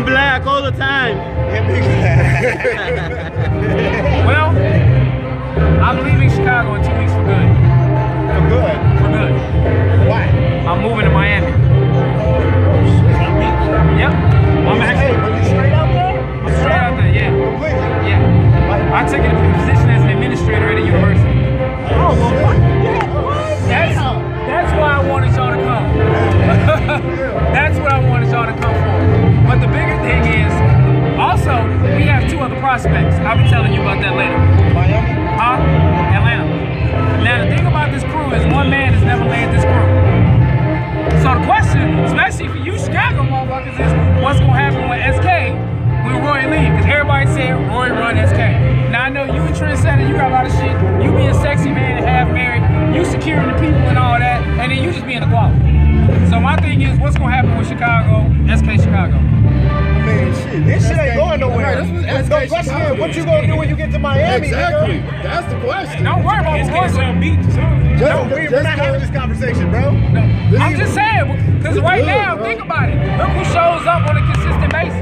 black all the time. Well, I'm leaving Chicago in 2 weeks for good. For good? For good. Why? I'm moving to Miami. Yep. I'm actually. Hey, but you straight out there? I'm straight out there, yeah. Completely? Yeah. I took a position as an administrator at a university. Oh, well, what? That's why I wanted y'all to come. That's what I wanted y'all to come for. But the bigger thing is, also, we have 2 other prospects. I'll be telling you about that later. Miami? Huh? Atlanta. Now, the thing about this crew is one man has never led this crew. So the question, especially for you Chicago motherfuckers, is what's going to happen with SK when Roy leaves? Because everybody said Roy run SK. Now, I know you a trendsetter, you got a lot of shit. You being a sexy man and half married, you securing the people and all that, and then you just being the quality. So my thing is, what's going to happen with Chicago, SK Chicago? I mean, shit, this shit ain't going nowhere. The question is, what you gonna do when you get to Miami? Exactly. Nigga? That's the question. Don't worry about what's going on. No, we're not having this conversation, bro. No. I'm just saying, because right now, think about it. Look who shows up on a consistent basis.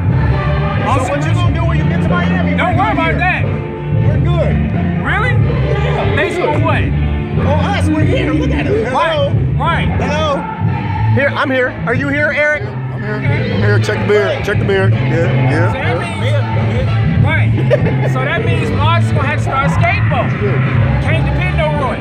So what you gonna do when you get to Miami? Don't worry about that. We're good. Really? Yeah. Based on what? On us, we're here. Look at us. Hello. Right. Hello. Here, I'm here. Are you here, Eric? I'm here. Check the beard. Check the beard. Yeah. So that means, right. So that means Mark's gonna have to start skating boat. Can't depend on Roy.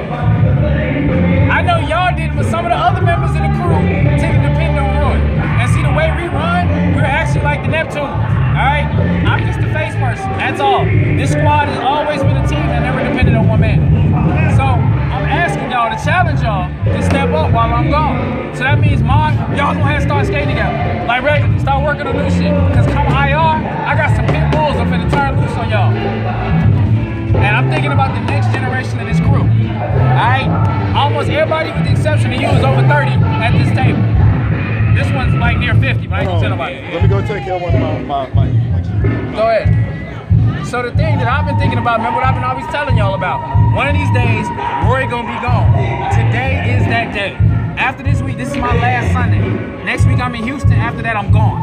I know y'all did, but some of the other members of the crew tend to depend on Roy. And see, the way we run, we're actually like the Neptune. Alright? I'm just the face person. That's all. This squad has always been a team that never depended on one man. So I'm asking y'all to challenge y'all to step up while I'm gone. So that means Mark, y'all gonna have to start skating together. Like regularly, start working on new shit. Cause come IR, I got some pit bulls I'm finna turn loose on y'all. And I'm thinking about the next generation of this crew. Alright? Almost everybody with the exception of you is over 30 at this table. This one's like near 50, but I ain't gonna tell nobody. Let me go take care of one of my Go ahead. So the thing that I've been thinking about, remember what I've been always telling y'all about? One of these days, Roy gonna be gone. Today is that day. After this week, this is my last Sunday. Next week I'm in Houston, after that I'm gone.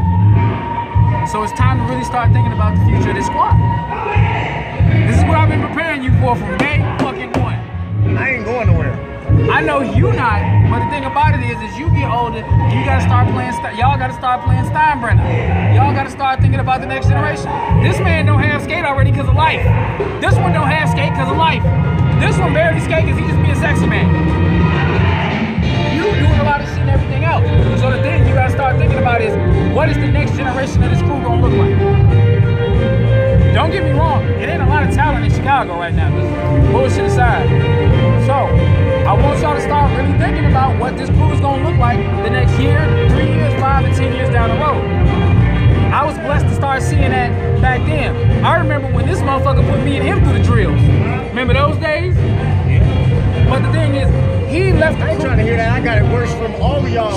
So it's time to really start thinking about the future of this squad. This is what I've been preparing you for from day fucking 1. I ain't going nowhere. I know you not, but the thing about it is, as you get older, you gotta start playing, y'all gotta start playing Steinbrenner. Y'all gotta start thinking about the next generation. This man don't have skate already because of life. This one don't have skate because of life. This one barely skate because he just be a sexy man. You doing a lot of shit and everything else. So the thing you gotta start thinking about is, what is the next generation of this crew gonna look like? Don't get me wrong, it ain't a lot of talent in Chicago right now. Bullshit aside. So, I want y'all to start really thinking about what this crew is gonna look like the next year, 3 years, 5 and 10 years down the road. I was blessed to start seeing that back then. I remember when this motherfucker put me and him through the drills. Remember those days? But the thing is, he left the I ain't crew. trying to hear that. I got it worse from all of y'all.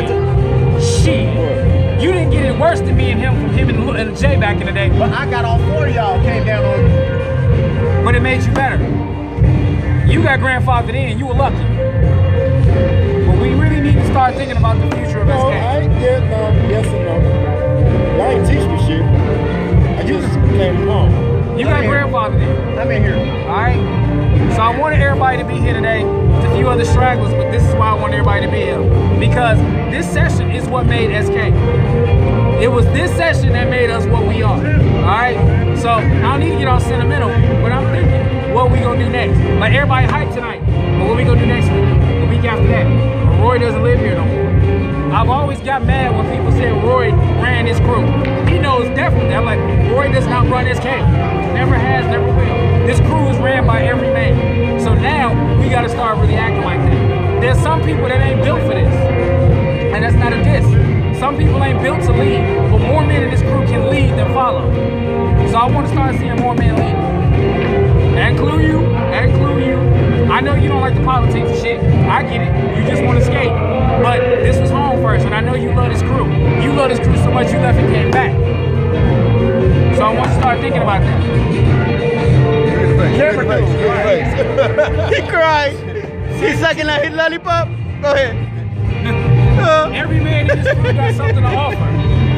Shit. You didn't get it worse than me and him from him and Jay back in the day. But I got all 4 of y'all came down on me. But it made you better. You got grandfathered in, you were lucky. But we really need to start thinking about the future of No, SK. I ain't get no. Yes and no. Y'all ain't teach me shit. I just came home. You got grandfathered in. I'm in here. Alright? So I wanted everybody to be here today. There's a few other stragglers, but this is why I want everybody to be here. Because this session is what made SK. It was this session that made us what we are. Alright? So I don't need to get all sentimental, but I'm thinking what we gonna do next. Like everybody hyped tonight, but what we gonna do next week? The week after that? But Roy doesn't live here no more. I've always got mad when people say Roy ran his crew. He knows definitely. I'm like, Roy does not run SK. Never has, never will. This crew is ran by every man. So now we gotta start really acting like that. There's some people that ain't built for this. And that's not a diss. Some people ain't built to lead, but more men in this crew can lead than follow. So I want to start seeing more men lead. That include you, that include you. I know you don't like the politics and shit. I get it. You just want to skate. But this was home first, and I know you love this crew. You love this crew so much you left and came back. So I want you to start thinking about that. He cried. He's sucking at his lollipop. Go ahead. Every man in this crew got something to offer. I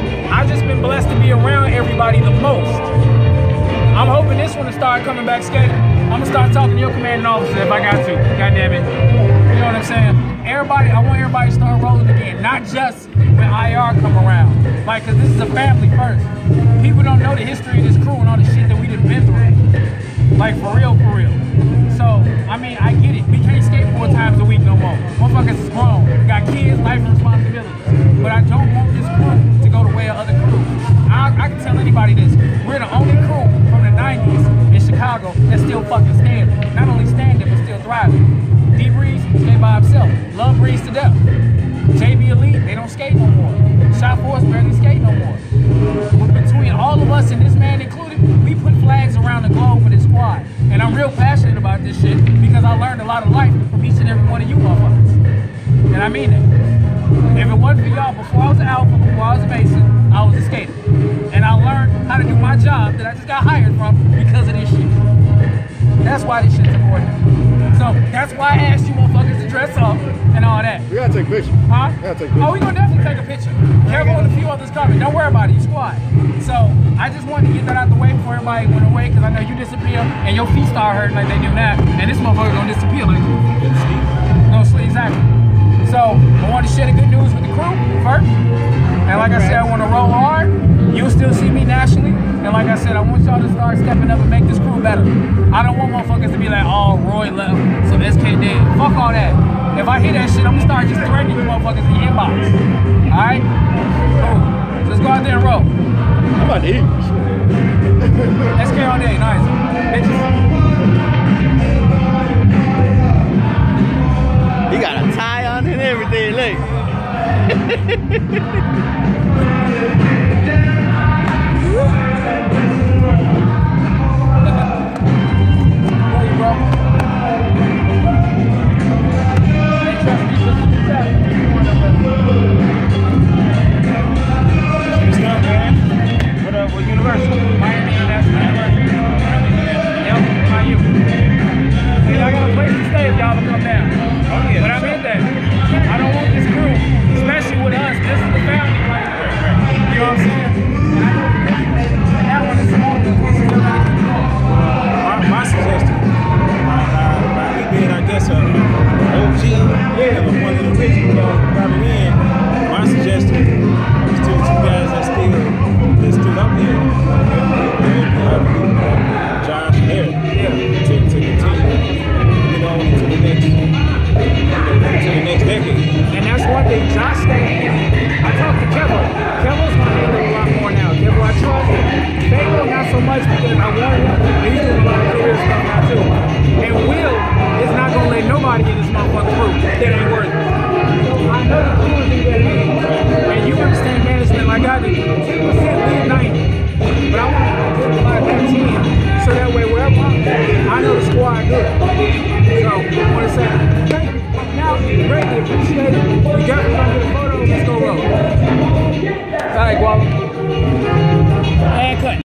I've just been blessed to be around everybody the most. I'm hoping this one to start coming back skating. I'm gonna start talking to your commanding officer if I got to. God damn it. You know what I'm saying? Everybody, I want everybody to start rolling again. Not just when IR come around. Like, cause this is a family first. People don't know the history of this crew and all the shit that we done been through. Like, for real, for real. So, I mean, I get it. We can't skate 4 times a week no more. Motherfuckers is grown. Got kids, life and responsibilities. But I don't want this crew to go the way of other crews. I can tell anybody this. We're the only crew from the 90s in Chicago that's still fucking standing. Not only standing, but still thriving. D-Breeze, skate by himself. Love Breeze to death. JB Elite, they don't skate no more. Shot Force barely skate no more. But between all of us and this man included, we put flags around the globe for this squad. And I'm real passionate about this shit because I learned a lot of life from each and every one of you motherfuckers. And I mean that. If it wasn't for y'all, before I was an alpha, before I was a mason, I was a skater. And I learned how to do my job that I just got hired from because of this shit. That's why this shit's important. So that's why I asked you motherfuckers to dress up and all that. We gotta take pictures. Huh? We gotta take pictures. Oh, we gonna definitely take a picture. Careful with a few others coming. Don't worry about it, you squad. So I just wanted to get that out the way before everybody went away because I know you disappear and your feet start hurting like they do now. And this motherfucker gonna disappear like no sleep, exactly. So I want to share the good news with the crew first. And like I said, I want to roll hard. You'll still see me nationally. And like I said, I want y'all to start stepping up and make this crew better. I don't want motherfuckers to be like, oh, Roy left, so SK dead. Fuck all that. If I hear that shit, I'm gonna start just threatening you motherfuckers in the inbox. Alright? Cool. So let's go out there and roll. I'm about to eat. SK all day, nice. Bitches. He got a tie on and everything, look. What university? Miami International University. Yep, MIU. See, I got a place to stay if y'all will come down. Oh, yeah, but I meant that. I don't want this crew, especially with us. This is the family right here. You know what I'm saying? And that one is small. My suggestion, by me being, I guess, an OG, one of the original probably in, my suggestion is to the 2 guys that stood up here, Josh and Eric, to continue to get on to the next decade. And that's one thing, Josh staying in. I talked to Kevin. Kevin's gonna handle a lot more now. Kevin, I trust him. Fago not so much because I want him, but he's doing a lot of career stuff now too. And Will is not gonna let nobody in this motherfucker through that ain't worth it. I know the crew is in that hand. And you understand management like I do. 10% leave 90. But I want to put a lot of that team so that way wherever I'm at, I know the squad good.